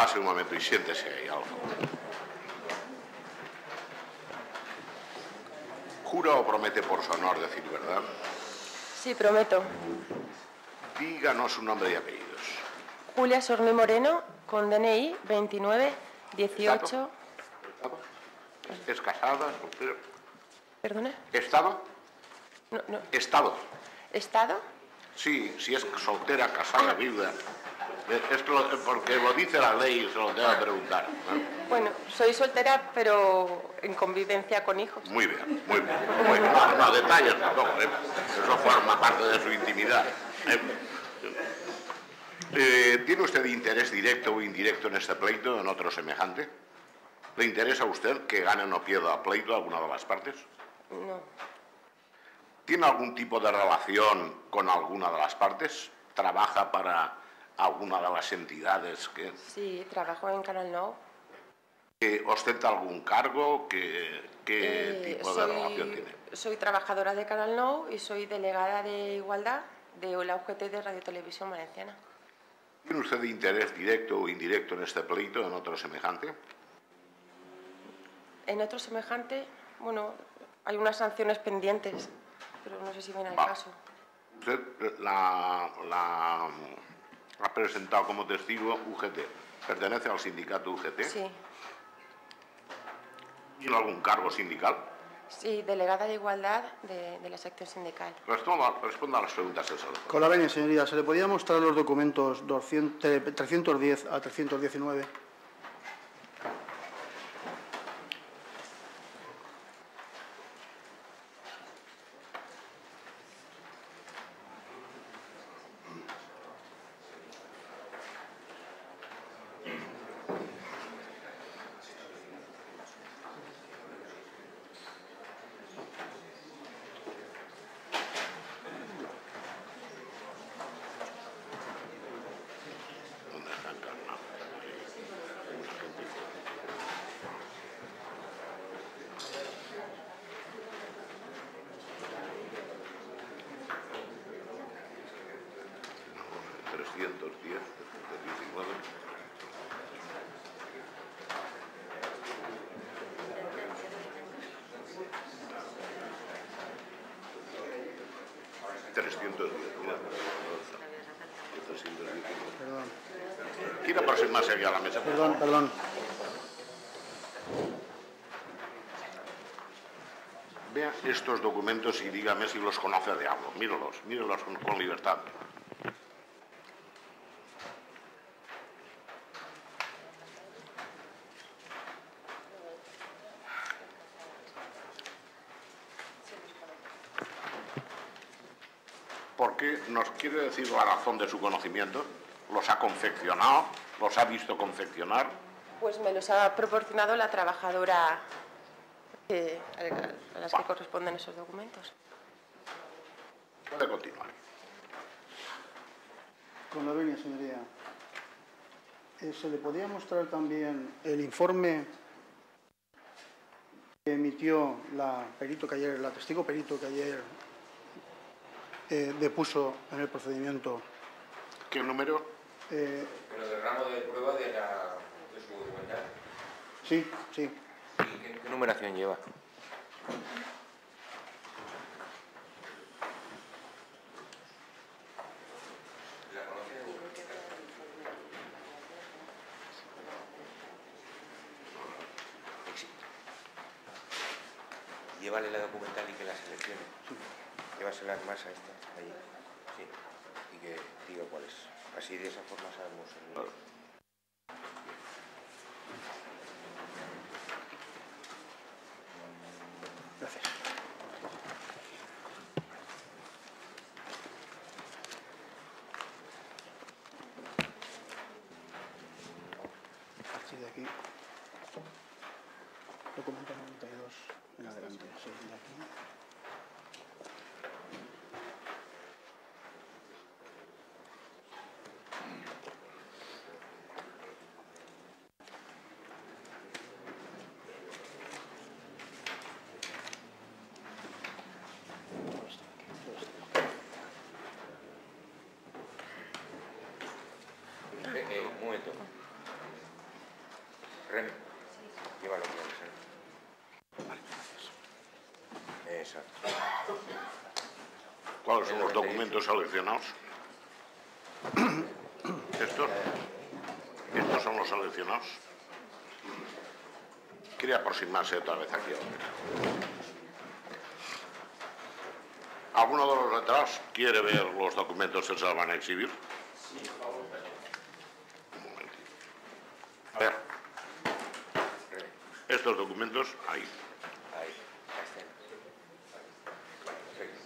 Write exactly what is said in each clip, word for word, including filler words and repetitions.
pase un momento y siéntese ahí, al favor. ¿Jura o promete por su honor decir verdad? Sí, prometo. Díganos su nombre y apellidos. Julia Sorni Moreno, con D N I veintinueve dieciocho... ¿Estado? ¿Es casada? ¿Soltera? ¿Perdona? ¿Estado? No, no. ¿Estado? ¿Estado? Sí, si es soltera, casada, viuda. Es que lo, porque lo dice la ley y se lo tengo que preguntar, ¿no? Bueno, soy soltera, pero en convivencia con hijos. Muy bien, muy bien. Muy bien. No, no, detalles tampoco, ¿eh? Eso forma parte de su intimidad. ¿eh? Eh, ¿Tiene usted interés directo o indirecto en este pleito, en otro semejante? ¿Le interesa a usted que gane o pierda pleito alguna de las partes? No. ¿Tiene algún tipo de relación con alguna de las partes? ¿Trabaja para alguna de las entidades que...? Sí, trabajo en Canal Nou. ¿Que ostenta algún cargo? ¿Qué, qué Eh, tipo soy, de relación tiene? Soy trabajadora de Canal Nou y soy delegada de Igualdad de la U G T de Radio Televisión Valenciana. ¿Tiene usted interés directo o indirecto en este pleito, en otro semejante? En otro semejante, bueno, hay unas sanciones pendientes, pero no sé si viene al caso. Usted la, la ha presentado como testigo U G T. ¿Pertenece al sindicato U G T? Sí. ¿Tiene algún cargo sindical? Sí, delegada de Igualdad de, de la sección sindical. Responda, responda a las preguntas del salón. Con la venia, señoría, ¿se le podía mostrar los documentos trescientos diez a trescientos diecinueve? trescientos diez, trescientos diecinueve. trescientos diez, mira. trescientos diecinueve. Perdón. ¿Quiere aproximarse aquí a la mesa? Perdón, perdón. Vea estos documentos y dígame si los conoce de algo. Mírelos, mírelos con, con libertad. ¿Por qué nos quiere decir la razón de su conocimiento? ¿Los ha confeccionado? ¿Los ha visto confeccionar? Pues me los ha proporcionado la trabajadora que, a las que corresponden esos documentos. Puede continuar. Con la venia, señoría. Eh, ¿Se le podía mostrar también el informe que emitió la perito que ayer, la testigo perito que ayer eh, depuso en el procedimiento? ¿Qué número? Eh, Pero del ramo de prueba de, la, de su documental. sí, sí. ¿Y qué, qué numeración lleva? ¿La conoce? Llévale la documental y que la seleccione. Sí. Llévasela más a esta, allí. Sí. Y que diga cuál es. Así de esa forma sabemos. El... Claro. Gracias. A partir de aquí, documento noventa y dos en adelante. Sí, de aquí. Eh, un momento. Remy, llévalo por el ser. Exacto. ¿Cuáles son los documentos seleccionados? ¿Estos? ¿Estos son los seleccionados? Quería aproximarse otra vez aquí. ¿Alguno de los de atrás quiere ver los documentos que se van a exhibir? Un momentito. A ver. Estos documentos, ahí. Ahí. Este. Perfecto.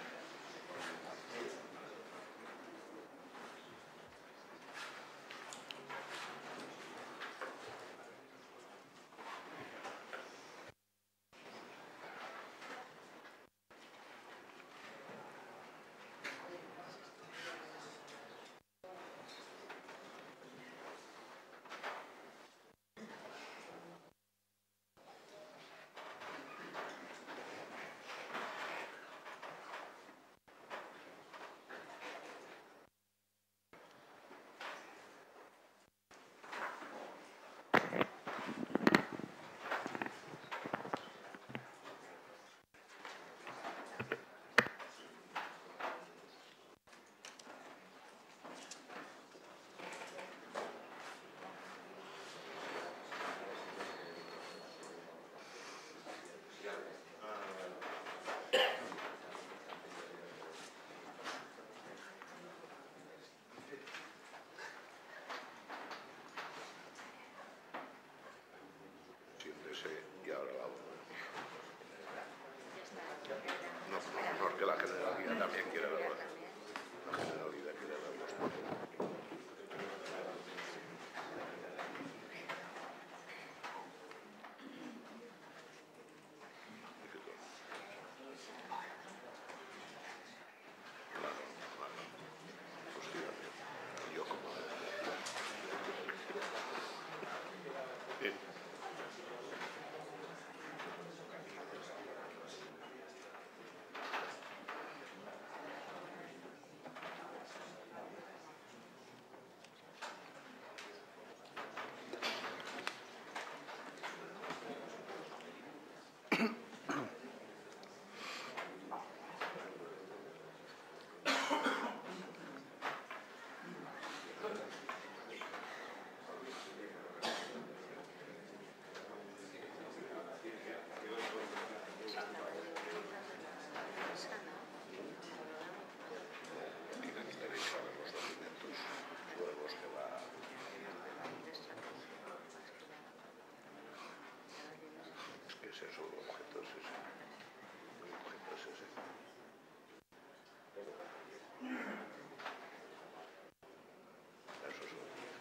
Siéntese y ahora la voz. No, no, no, es que la generalidad también quiere verlo. La generalidad quiere verlo. Claro, claro. Hostia, yo como... Sí. Tienen derecho a ver los documentos, luego los que va... Es que es eso, el objeto es ese. El objeto es ese. Eso es lo que...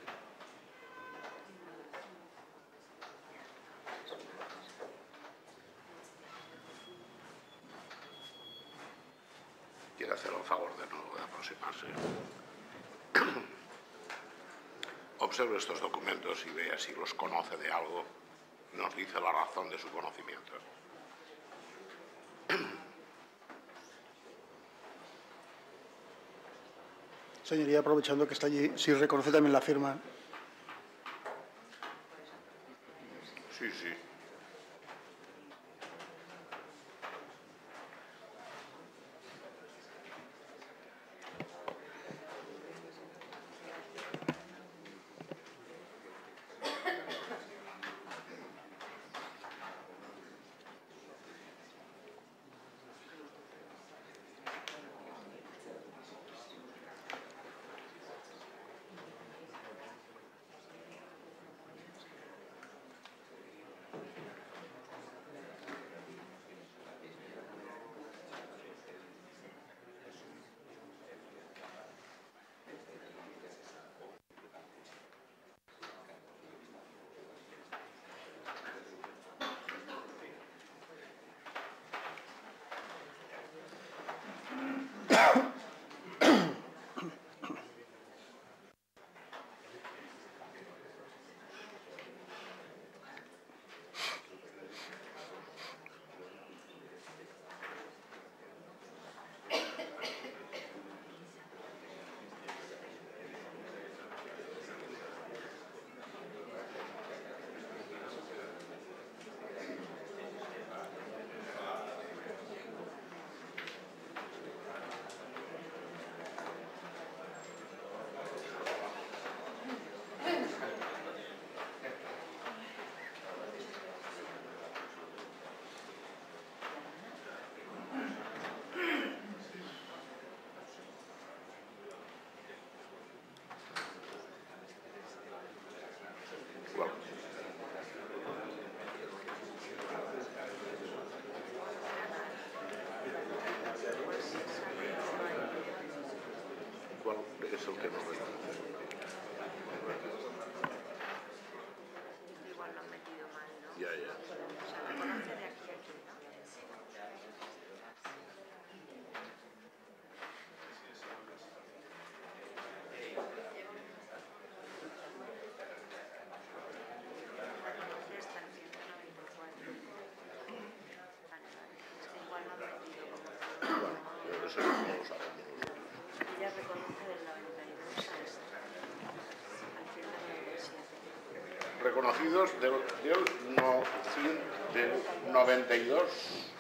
Quiere hacer el favor de nuevo de aproximarse. Observe estos documentos y vea si los conoce de algo. Nos dice la razón de su conocimiento. Señoría, aprovechando que está allí, si reconoce también la firma. Sí, sí. que no recuerdo. Igual lo han metido mal, ¿no? Ya, ya. O sea, reconoce de aquí a aquí, ¿no? Reconoce hasta el ciento noventa y cuatro. Vale, vale. Es que igual lo han metido como todo. Pero eso no lo sabemos. Ella reconoce del noventa y dos al al ciento noventa y siete. Reconocidos del, del, no, del noventa y dos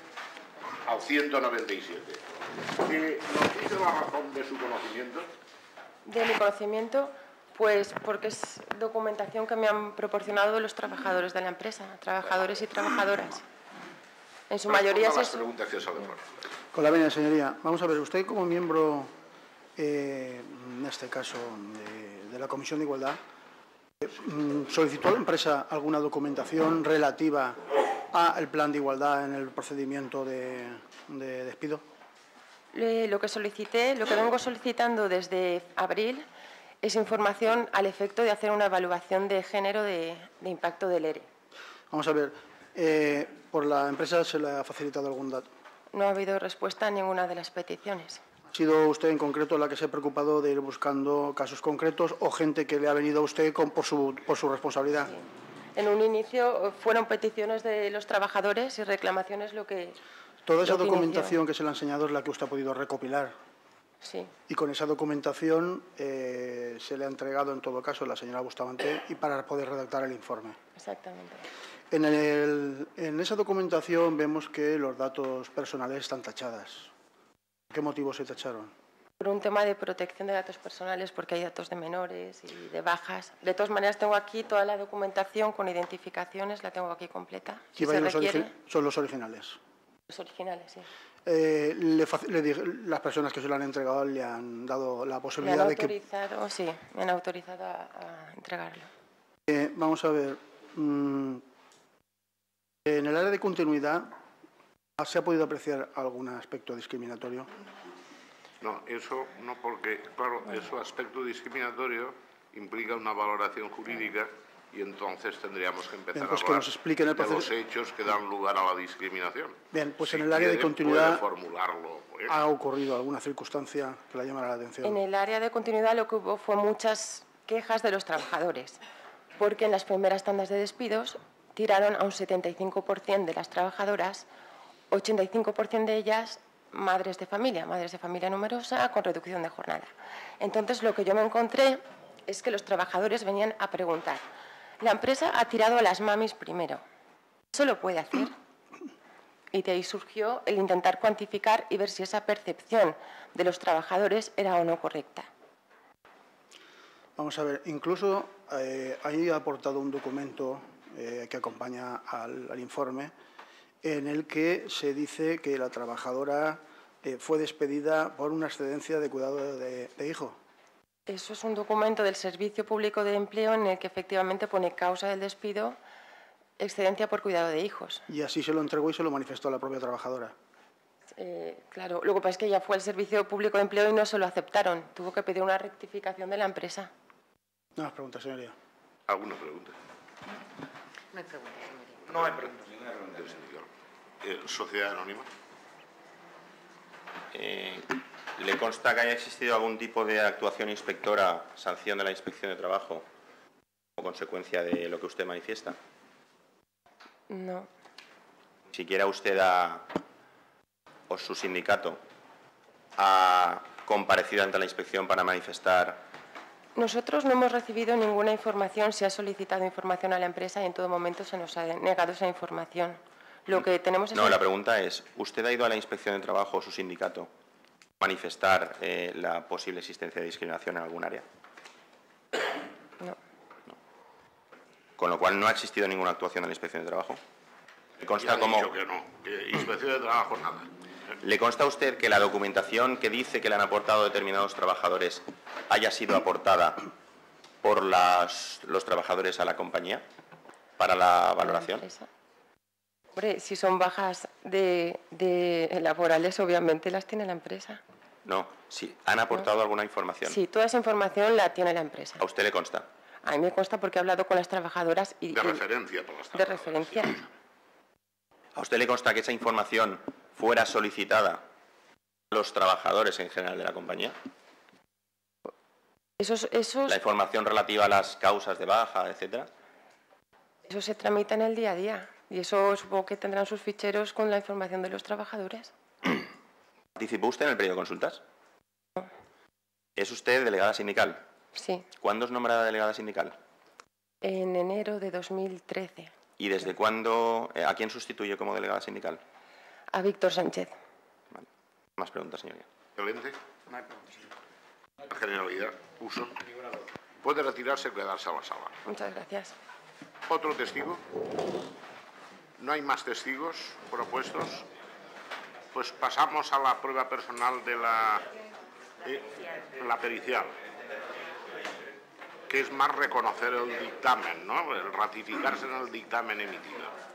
al ciento noventa y siete. ¿Que nos dice la razón de su conocimiento? De mi conocimiento, pues porque es documentación que me han proporcionado los trabajadores de la empresa, trabajadores y trabajadoras. En su mayoría es las eso. preguntas que salen. Con la venia, señoría. Vamos a ver, usted como miembro, eh, en este caso, de, de la Comisión de Igualdad, eh, ¿solicitó a la empresa alguna documentación relativa al plan de igualdad en el procedimiento de, de despido? Eh, Lo que solicité, lo que vengo solicitando desde abril es información al efecto de hacer una evaluación de género de, de impacto del E R E. Vamos a ver, eh, ¿por la empresa se le ha facilitado algún dato? No ha habido respuesta a ninguna de las peticiones. ¿Ha sido usted en concreto la que se ha preocupado de ir buscando casos concretos o gente que le ha venido a usted con, por, su, por su responsabilidad? Sí. En un inicio fueron peticiones de los trabajadores y reclamaciones lo que... Toda esa lo que documentación inició. que se le ha enseñado es la que usted ha podido recopilar. Sí, Y con esa documentación eh, se le ha entregado, en todo caso, a la señora Bustamante y para poder redactar el informe. exactamente. En, el, en esa documentación vemos que los datos personales están tachadas. ¿Por qué motivos se tacharon? Por un tema de protección de datos personales, porque hay datos de menores y de bajas. De todas maneras, tengo aquí toda la documentación con identificaciones, la tengo aquí completa. Si Y se los requiere, origi- son los originales. los originales, sí. Eh, le fac- le dije- las personas que se lo han entregado le han dado la Me han posibilidad de que... autorizado, sí, me han autorizado a, a entregarlo. Eh, vamos a ver. mm, en el área de continuidad, ¿se ha podido apreciar algún aspecto discriminatorio? No, eso no, porque, claro, ese aspecto discriminatorio implica una valoración jurídica y entonces tendríamos que empezar Bien, pues a que hablar nos expliquen el de los proceso. hechos que dan lugar a la discriminación. Bien, pues Si en el área de quiere, continuidad puede formularlo. ¿eh? ¿ha ocurrido alguna circunstancia que la llamara la atención? En el área de continuidad lo que hubo fue muchas quejas de los trabajadores, porque en las primeras tandas de despidos tiraron a un setenta y cinco por ciento de las trabajadoras, ochenta y cinco por ciento de ellas madres de familia, madres de familia numerosa con reducción de jornada. Entonces, lo que yo me encontré es que los trabajadores venían a preguntar, la empresa ha tirado a las mamis primero, ¿eso lo puede hacer? Y de ahí surgió el intentar cuantificar y ver si esa percepción de los trabajadores era o no correcta. Vamos a ver, incluso eh, ahí ha aportado un documento eh, que acompaña al, al informe en el que se dice que la trabajadora eh, fue despedida por una excedencia de cuidado de, de hijo. Eso es un documento del Servicio Público de Empleo en el que efectivamente pone causa del despido, excedencia por cuidado de hijos. Y así se lo entregó y se lo manifestó a la propia trabajadora. Eh, claro, lo que pasa es que ya fue al Servicio Público de Empleo y no se lo aceptaron. Tuvo que pedir una rectificación de la empresa. No más preguntas, señoría. ¿Alguna pregunta? No hay preguntas, señoría. No hay preguntas, ninguna pregunta. Del sindicato. Eh, ¿Sociedad Anónima? Eh, ¿Le consta que haya existido algún tipo de actuación inspectora, sanción de la Inspección de Trabajo, como consecuencia de lo que usted manifiesta? No. ¿Siquiera usted ha, o su sindicato ha comparecido ante la inspección para manifestar? Nosotros no hemos recibido ninguna información, se ha solicitado información a la empresa y en todo momento se nos ha negado esa información. Lo que tenemos es... No, la pregunta es, ¿usted ha ido a la Inspección de Trabajo o su sindicato a manifestar eh, la posible existencia de discriminación en algún área? No. Con lo cual no ha existido ninguna actuación de la Inspección de Trabajo. ¿Le Ya consta, he como, dicho que no, que Inspección de Trabajo nada. ¿Le consta a usted que la documentación que dice que le han aportado determinados trabajadores haya sido aportada por las, los trabajadores a la compañía para la valoración? Hombre, si son bajas de, de laborales, obviamente las tiene la empresa. No, sí. ¿Han aportado alguna información? Sí, toda esa información la tiene la empresa. ¿A usted le consta? A mí me consta porque he hablado con las trabajadoras y... De y- referencia por las de referencia. ¿A usted le consta que esa información fuera solicitada a los trabajadores en general de la compañía? Esos, esos, La información relativa a las causas de baja, etcétera. eso se tramita en el día a día. Y eso supongo que tendrán sus ficheros con la información de los trabajadores. ¿Participó usted en el periodo de consultas? ¿Es usted delegada sindical? Sí, ¿Cuándo es nombrada delegada sindical? en enero de dos mil trece. ¿Y desde cuándo, eh, a quién sustituye como delegada sindical? A Víctor Sánchez. Más preguntas, señoría. Excelente. La Generalidad, uso. Puede retirarse y quedarse a la sala. Muchas gracias. ¿Otro testigo? ¿No hay más testigos propuestos? Pues pasamos a la prueba personal de la, eh, la pericial, que es más reconocer el dictamen, ¿no? El ratificarse en el dictamen emitido.